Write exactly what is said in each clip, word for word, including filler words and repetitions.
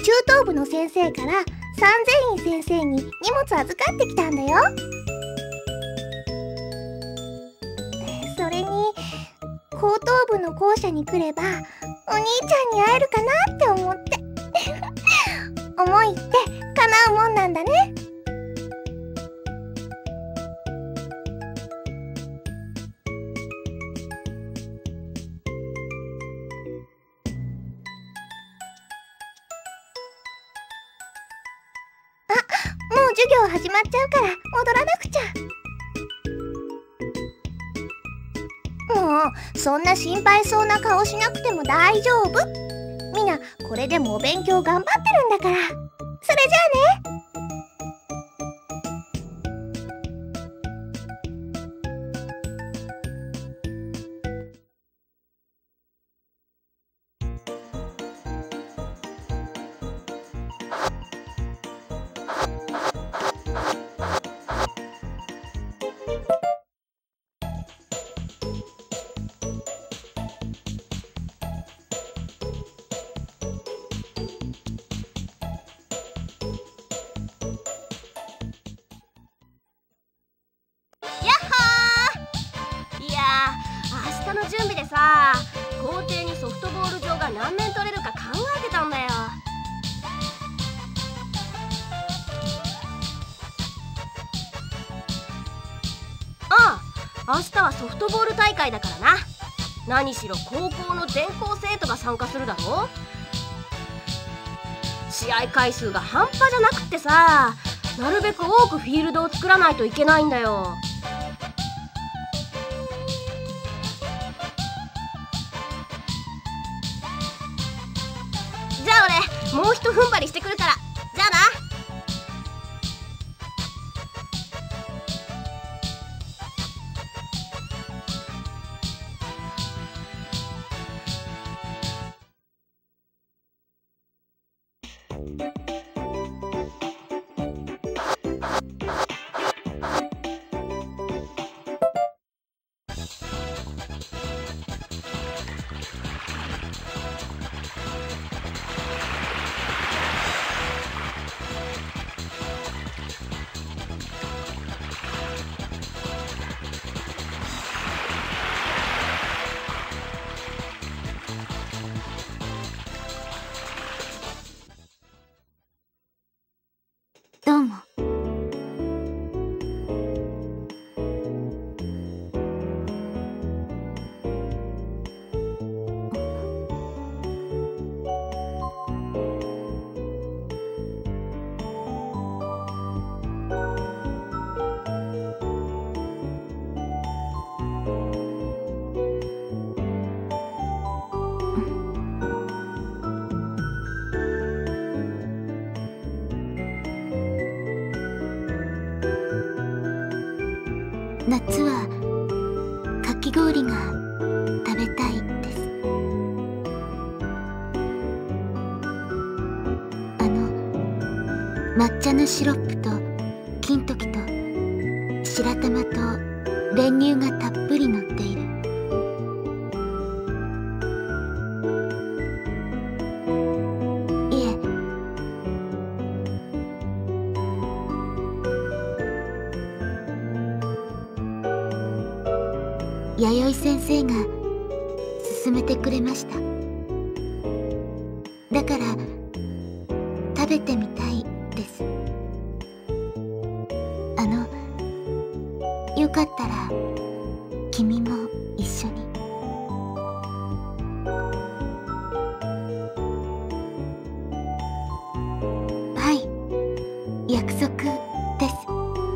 中等部の先生から三千院先生に荷物預かってきたんだよ。それに高等部の校舎に来ればお兄ちゃんに会えるかなって思って思いって叶うもんなんだね。もう授業始まっちゃうから戻らなくちゃ。もうそんな心配そうな顔しなくても大丈夫。みんなこれでもお勉強頑張ってるんだから。それじゃあね。 明日の準備でさ、校庭にソフトボール場が何面取れるか考えてたんだよ。ああ、明日はソフトボール大会だからな。何しろ高校の全校生徒が参加するだろ。試合回数が半端じゃなくってさ、なるべく多くフィールドを作らないといけないんだよ。じゃあ俺もうひと踏ん張りしてくるから。じゃあな。 どうも。夏はかき氷が食べたいです。あの抹茶のシロップと金時と白玉と練乳がたっぷり乗っている。いえ、弥生先生が勧めてくれました。だから食べてみたいです。あのよかったら君も一緒に。はい、約束です。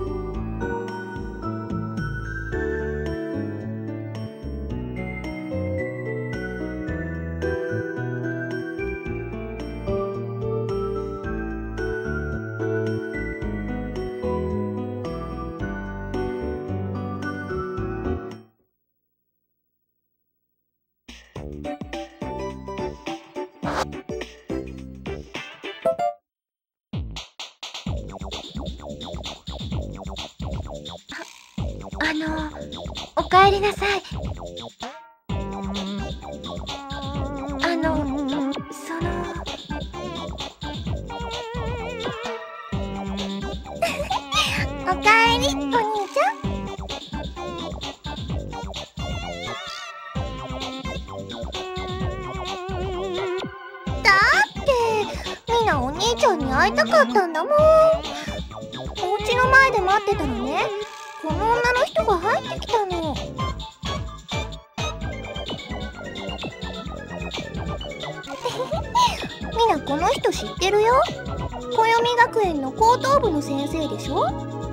あの、おかえりなさい。あの、その、 りお兄ちゃん。だってみんなお兄ちゃんに会いたかったんだもん。お家の前で待ってたらね、この女の人が入ってきたの。みんなこの人知ってるよ。暦学園の高等部の先生でしょ。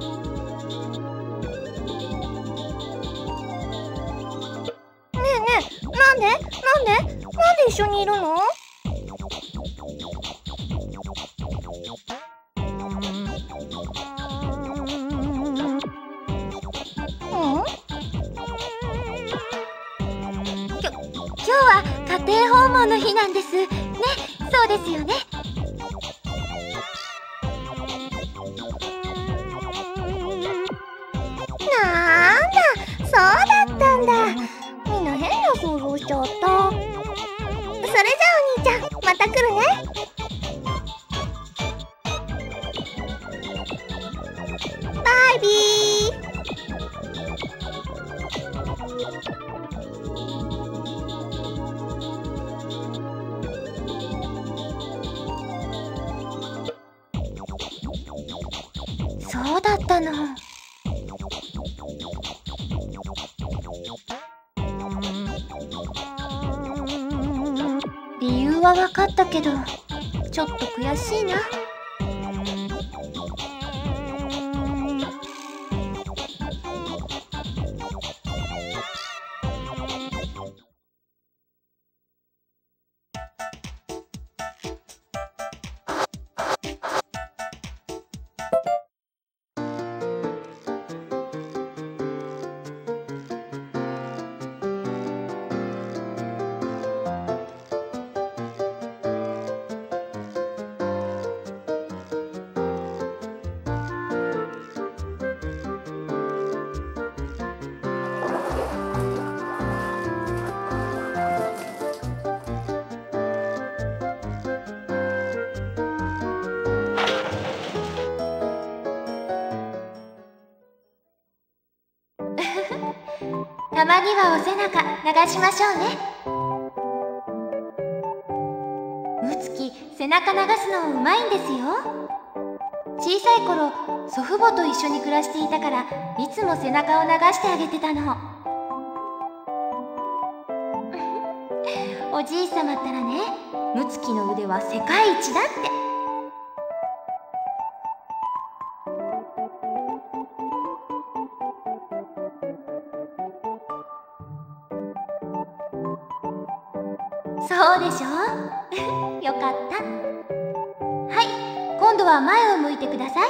ねえねえ、なんでなんでなんで一緒にいるの？ 今日は家庭訪問の日なんですね。そうですよね。 なんだ、そうだったんだ。みんな変な想像しちゃった。それじゃあお兄ちゃん、また来るね。バイビー。 そうだったの。理由は分かったけど、ちょっと悔しいな。たまにはお背中流しましょうね。むつき、背中流すのうまいんですよ。小さい頃、祖父母と一緒に暮らしていたから、いつも背中を流してあげてたの。おじいさまったらね、むつきの腕は世界一だって。そうでしょよかった。はい、今度は前を向いてください。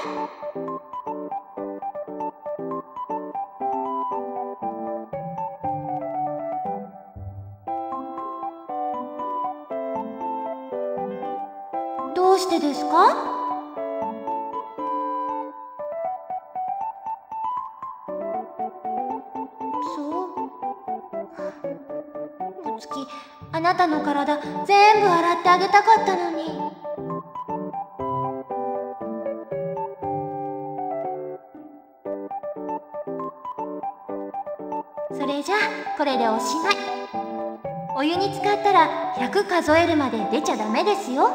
どうしてですか？そうむつき、あなたの体全部洗ってあげたかったのに。それじゃあこれでおしまい。お湯に浸かったらひゃく数えるまで出ちゃダメですよ。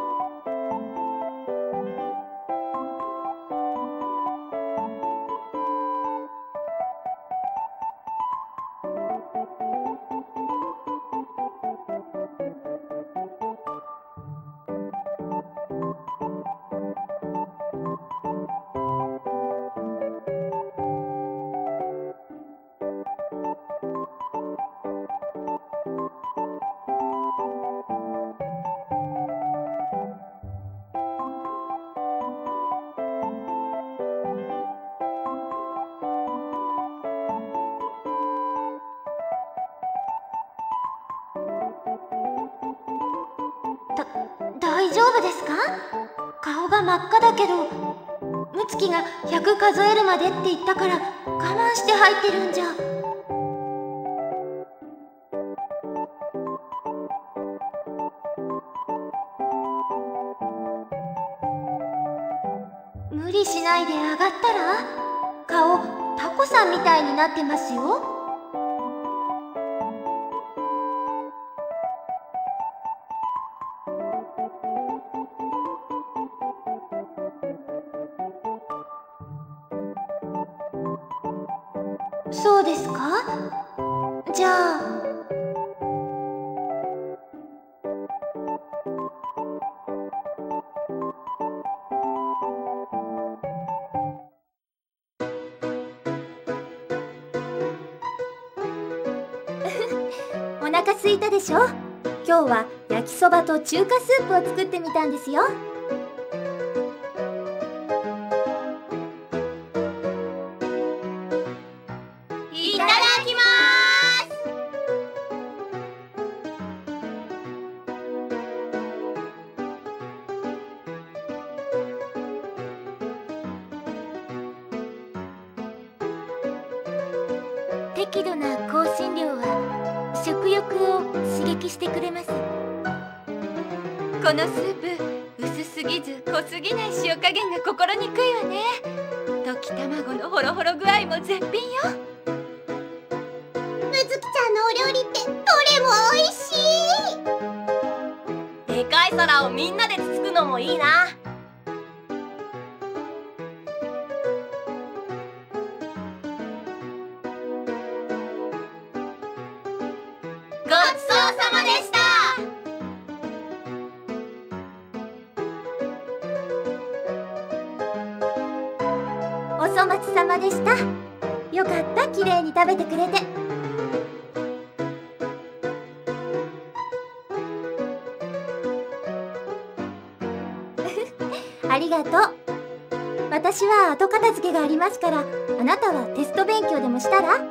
大丈夫ですか？顔が真っ赤だけど、むつきがひゃく数えるまでって言ったから我慢して入ってるんじゃ。無理しないで上がったら？ 顔タコさんみたいになってますよ。そうですか？じゃあお腹すいたでしょ？今日は焼きそばと中華スープを作ってみたんですよ。 いただきます。 適度な香辛料は食欲を刺激してくれます。このスープ、薄すぎず濃すぎない塩加減が心にくいわね。溶き卵のホロホロ具合も絶品よ。 むずきちゃんのお料理ってどれも美味しい。 でかい皿をみんなでつつくのもいいな。ごちそうさまでした。 お粗末様でした。よかった、きれいに食べてくれて。ありがとう。私は後片付けがありますから、あなたはテスト勉強でもしたら？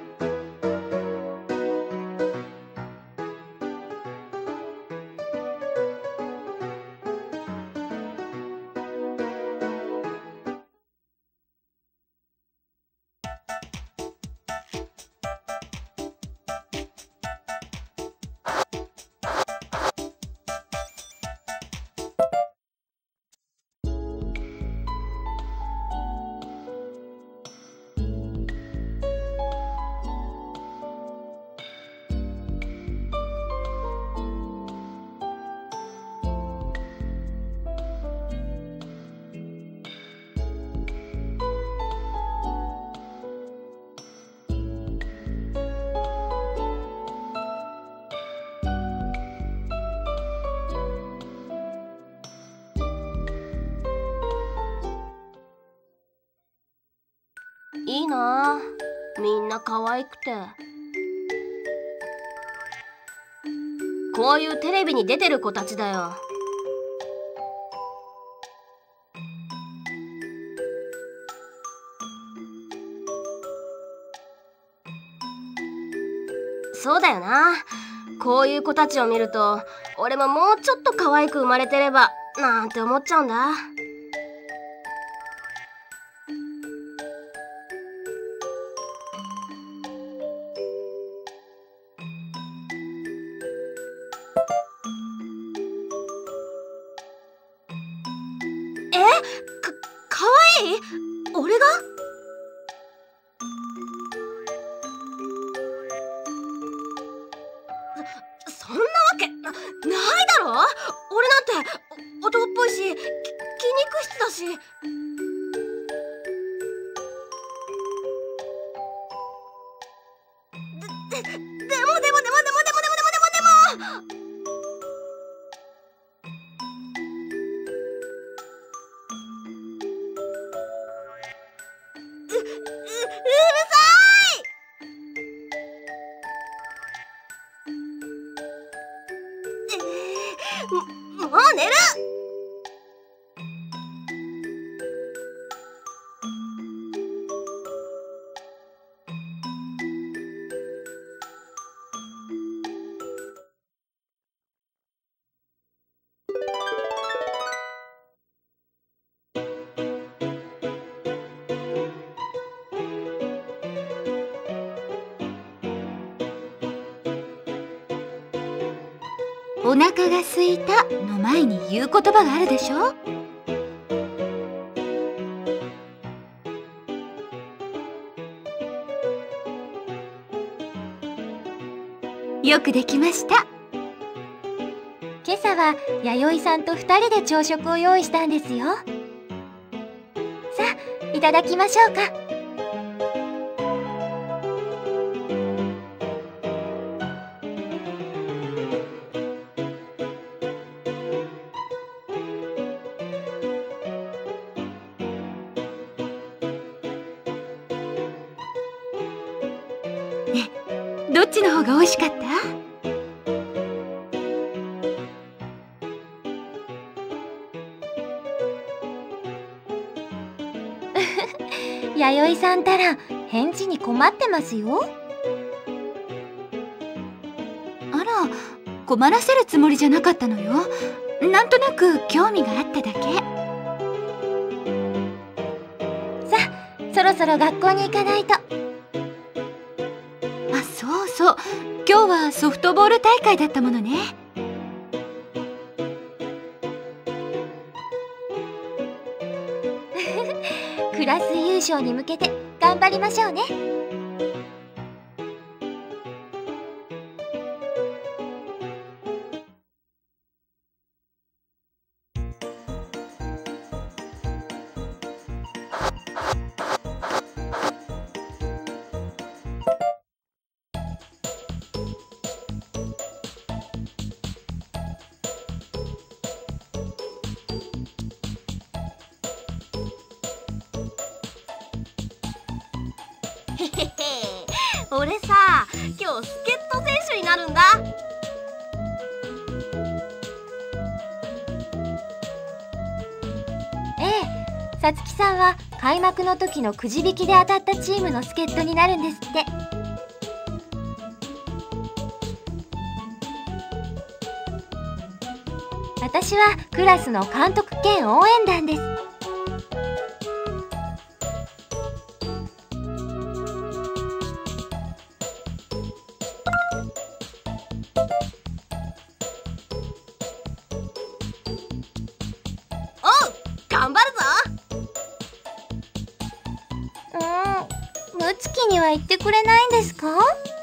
いいなあ、みんな可愛くて。こういうテレビに出てる子たちだよ。そうだよな。こういう子たちを見ると、俺ももうちょっと可愛く生まれてればなんて思っちゃうんだ。え、か、かわいい？俺が？そ、そんなわけな、ないだろ。俺なんて男っぽいし、き、筋肉質だし。で、で、でもでもでもでもでもでもでもでもでもでもう、う、うるさい。も、もう寝る。 お腹が空いたの前に言う言葉があるでしょ？ よくできました。今朝は弥生さんとふたりで朝食を用意したんですよ。さあ、いただきましょうか。ね、どっちの方が美味しかった？弥生さんたら返事に困ってますよ。あら、困らせるつもりじゃなかったのよ。なんとなく興味があっただけ。さあ、そろそろ学校に行かないと。あ、そうそう、今日はソフトボール大会だったものね。クラス優勝に向けて頑張りましょうね。 へへへ、俺さ、今日助っ人選手になるんだ。 ええ、さつきさんは開幕の時のくじ引きで当たったチームの助っ人になるんですって。私はクラスの監督兼応援団です。 頑張るぞ。 うーん、むつきには言ってくれないんですか？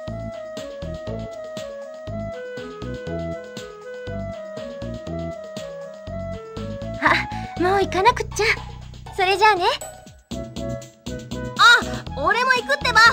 あ、もう行かなくっちゃ。それじゃあね。 あ、俺も行くってば。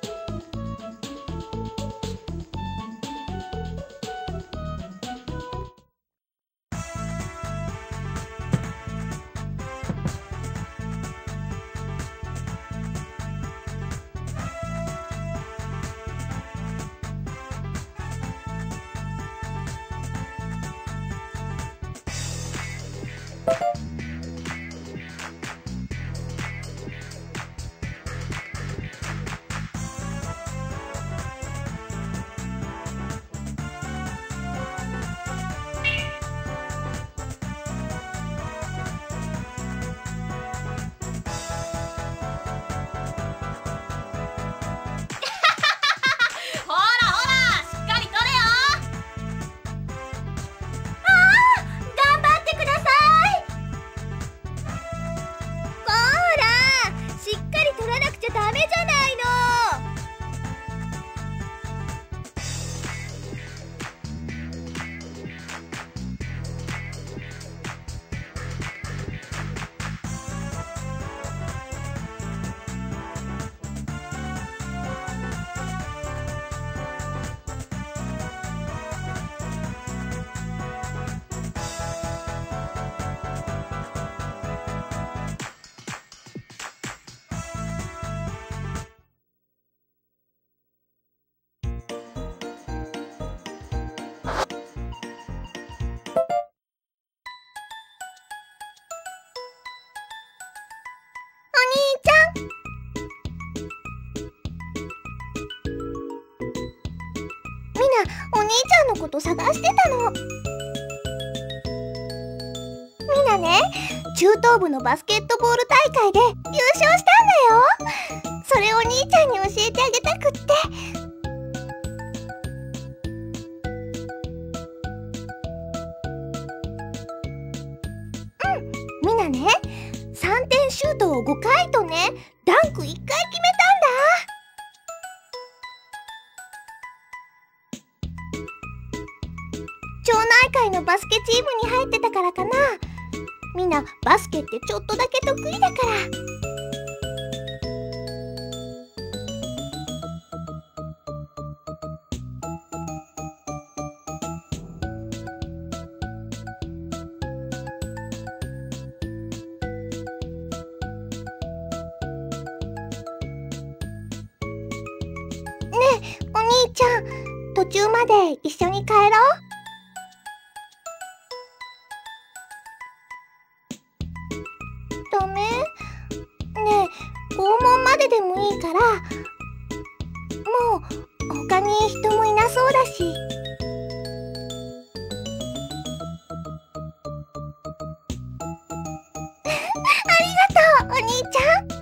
お兄ちゃんのこと探してたの。みんなね、中等部のバスケットボール大会で優勝したんだよ。それをお兄ちゃんに教えてあげたくって。うん、みんなね、さんてんシュートをごかいとね、ダンクいっかい決めたんだ。 町内会のバスケチームに入ってたからかな。みんなバスケってちょっとだけ得意だから。ねえお兄ちゃん、途中まで一緒に帰ろう。ダメ？ねえ、校門まででもいいから。もう他に人もいなそうだし。ありがとうお兄ちゃん。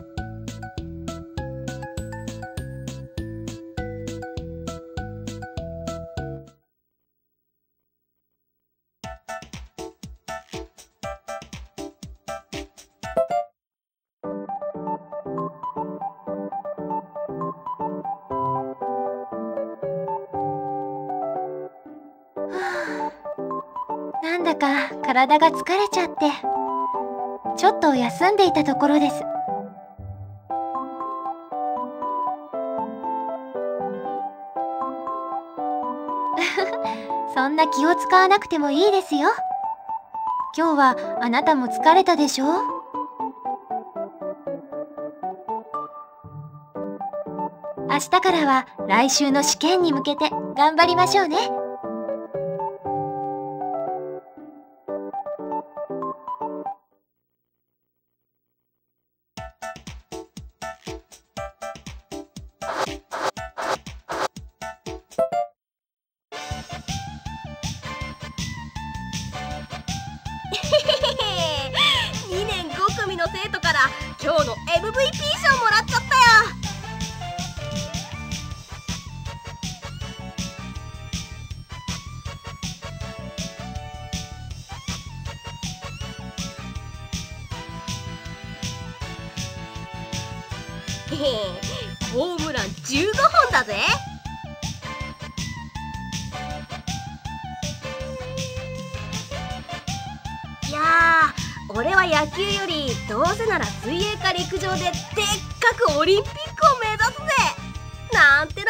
なんだか体が疲れちゃってちょっと休んでいたところです。そんな気を使わなくてもいいですよ。今日はあなたも疲れたでしょ？明日からは来週の試験に向けて頑張りましょうね。 にねんご組の生徒から今日の エムブイピー 賞もらっちゃったよ。ホームランじゅうごほんだぜ。いやー、俺は野球よりどうせなら水泳か陸上ででっかくオリンピックを目指すぜなんてな。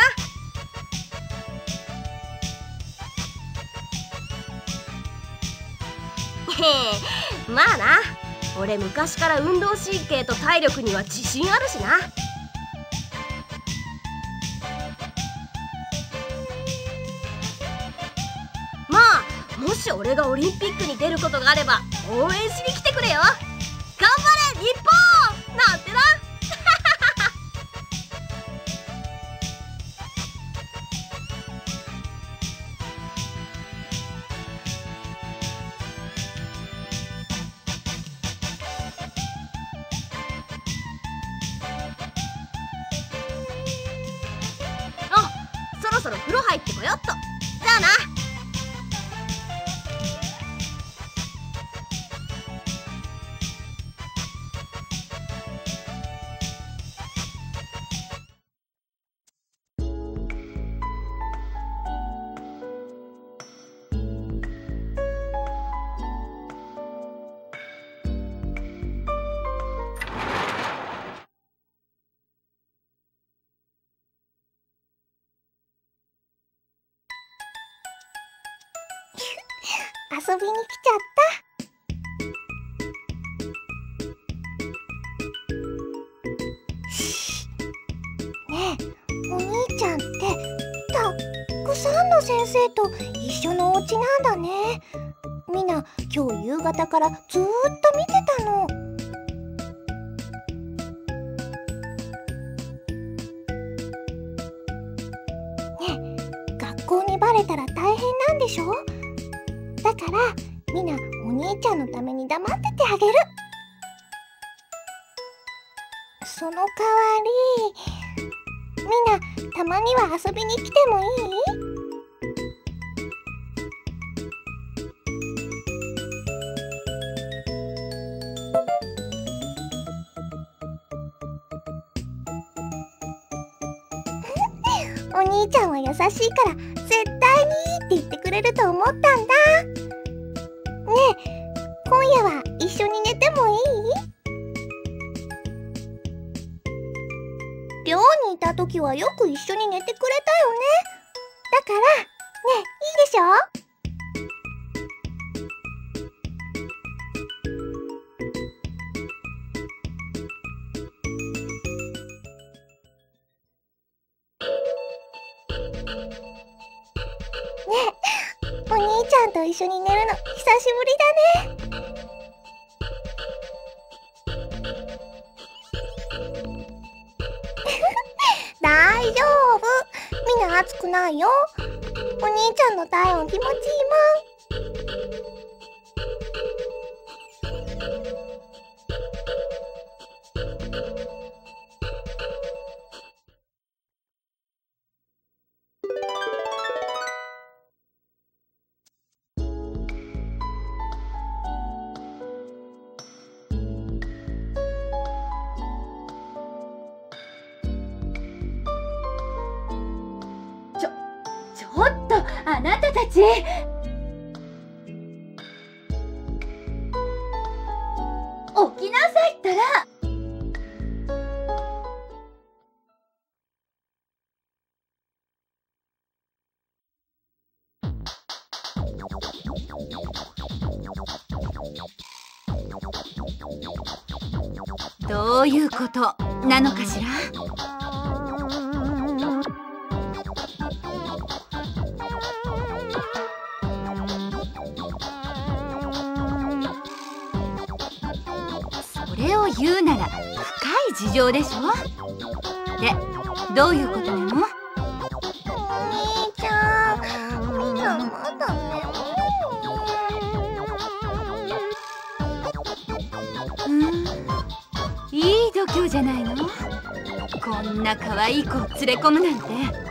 へえ、まあな、俺昔から運動神経と体力には自信あるしな。まあもし俺がオリンピックに出ることがあれば応援しに来てくれよ。頑張れ日本なんてな。あ、そろそろ風呂入ってこよっと。じゃあな。 遊びに来ちゃった。ねえお兄ちゃんってたくさんの先生と一緒のお家なんだね。みんな今日夕方からずーっと見てたの。ねえ学校にバレたら大変なんでしょ？だからみんなお兄ちゃんのために黙っててあげる。その代わりみんなたまには遊びに来てもいい？お兄ちゃんは優しいから絶対にいいって言ってくれると思ったんだ。 夜は一緒に寝てもいい？寮にいた時はよく一緒に寝てくれたよね。だからね、いいでしょ？ねえ、お兄ちゃんと一緒に寝るの久しぶりだね。大丈夫、みんな暑くないよ。お兄ちゃんの体温気持ちいいもん。 ちょっとあなたたち、起きなさいったら。どういうことなのかしら。それを言うなら深い事情でしょ。で、どういうことなの？ お兄ちゃん、みんなまだ眠い。うん、いい度胸じゃないの。こんな可愛い子を連れ込むなんて。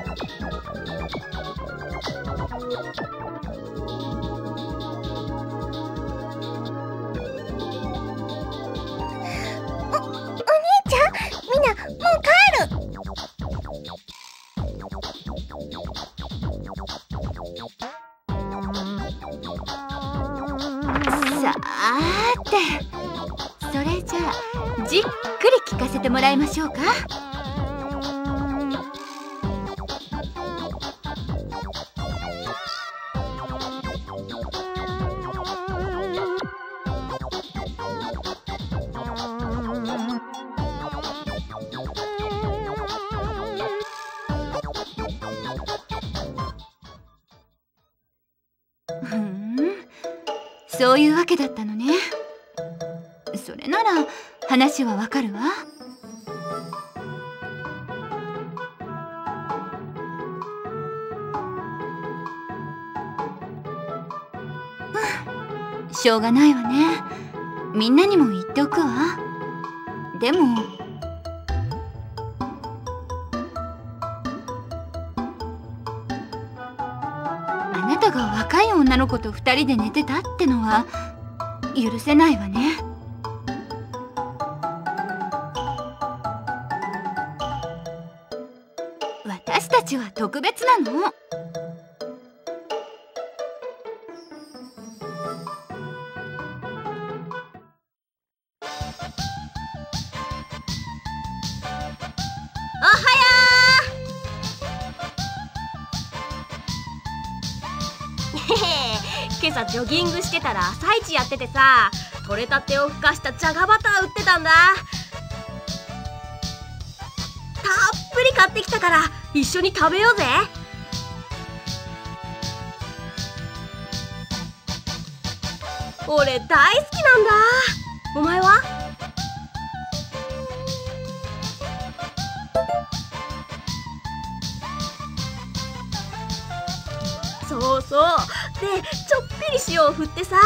さーて、それじゃあじっくり聞かせてもらいましょうか。ふん、そういうわけだったのね。それなら話はわかるわ。うん、しょうがないわね。みんなにも言っておくわ。でもあなたが若い女の子と二人で寝てたってのは許せないわね。私たちは特別なの。おはよー今朝ジョギングしてたら朝市やっててさ、取れたてをふかしたじゃがバター売ってたんだ。たっぷり買ってきたから一緒に食べようぜ。俺大好きなんだ。お前は？そうそう。で、ちょっぴり塩を振ってさ。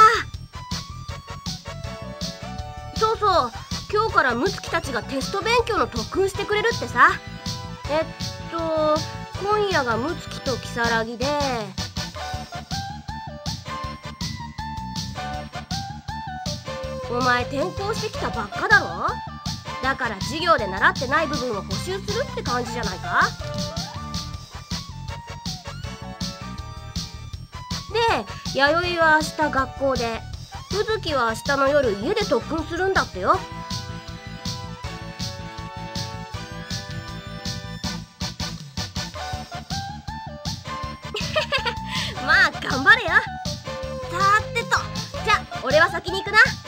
そうそう、今日からムツキたちがテスト勉強の特訓してくれるってさ。えっと今夜がムツキとキサラギで、お前転校してきたばっかだろ。だから授業で習ってない部分を補習するって感じじゃないか。で、弥生は明日学校で、 うずきは明日の夜家で特訓するんだってよ。まあ頑張れよ。さーてと、じゃあ俺は先に行くな。